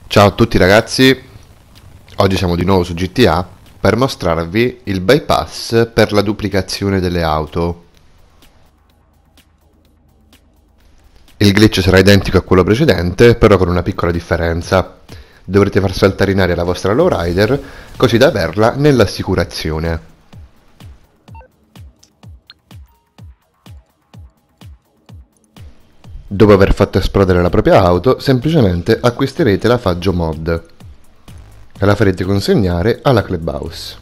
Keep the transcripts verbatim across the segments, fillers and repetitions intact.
Ciao a tutti ragazzi, oggi siamo di nuovo su G T A per mostrarvi il bypass per la duplicazione delle auto. Il glitch sarà identico a quello precedente, però con una piccola differenza. Dovrete far saltare in aria la vostra lowrider così da averla nell'assicurazione. Dopo aver fatto esplodere la propria auto, semplicemente acquisterete la Faggio Mod e la farete consegnare alla Clubhouse.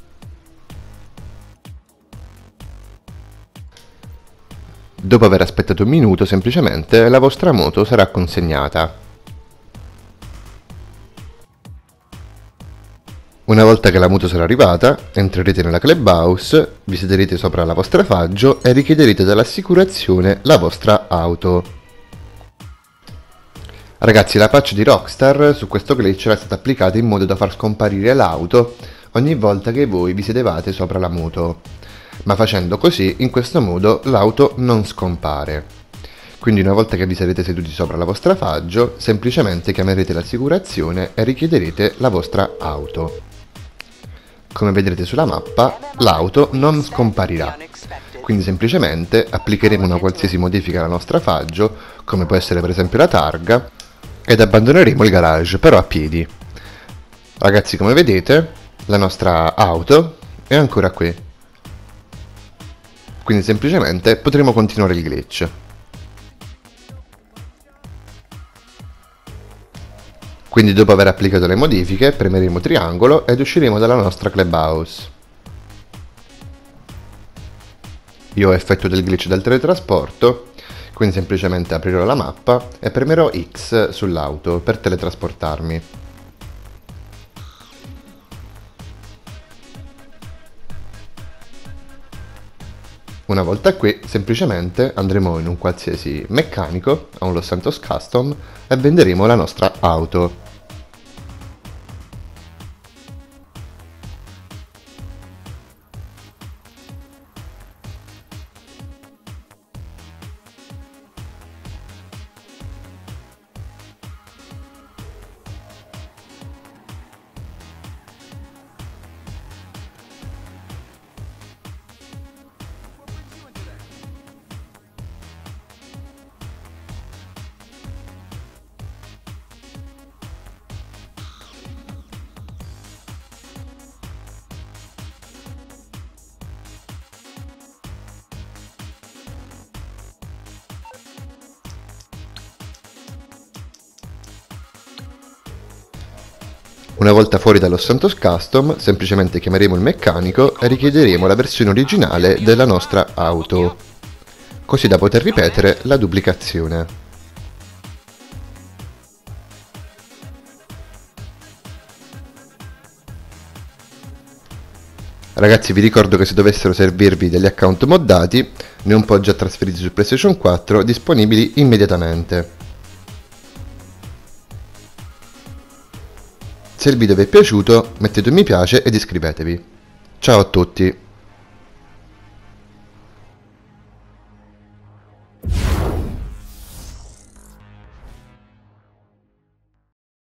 Dopo aver aspettato un minuto, semplicemente la vostra moto sarà consegnata. Una volta che la moto sarà arrivata, entrerete nella Clubhouse, vi siederete sopra la vostra Faggio e richiederete dall'assicurazione la vostra auto. Ragazzi, la patch di Rockstar su questo glitch era stata applicata in modo da far scomparire l'auto ogni volta che voi vi sedevate sopra la moto, ma facendo così, in questo modo, l'auto non scompare. Quindi una volta che vi sarete seduti sopra la vostra Faggio, semplicemente chiamerete l'assicurazione e richiederete la vostra auto. Come vedrete sulla mappa, l'auto non scomparirà. Quindi semplicemente applicheremo una qualsiasi modifica alla nostra Faggio, come può essere per esempio la targa, ed abbandoneremo il garage, però a piedi. Ragazzi, come vedete, la nostra auto è ancora qui. Quindi semplicemente potremo continuare il glitch. Quindi dopo aver applicato le modifiche, premeremo triangolo ed usciremo dalla nostra Clubhouse. Io ho effetto del glitch del teletrasporto, quindi semplicemente aprirò la mappa e premerò X sull'auto per teletrasportarmi. Una volta qui, semplicemente andremo in un qualsiasi meccanico, a un Los Santos Custom, e venderemo la nostra auto. Una volta fuori dallo Santos Custom, semplicemente chiameremo il meccanico e richiederemo la versione originale della nostra auto, così da poter ripetere la duplicazione. Ragazzi, vi ricordo che se dovessero servirvi degli account moddati, ne ho un po' già trasferiti su PlayStation quattro, disponibili immediatamente. Se il video vi è piaciuto, mettete un mi piace ed iscrivetevi. Ciao a tutti!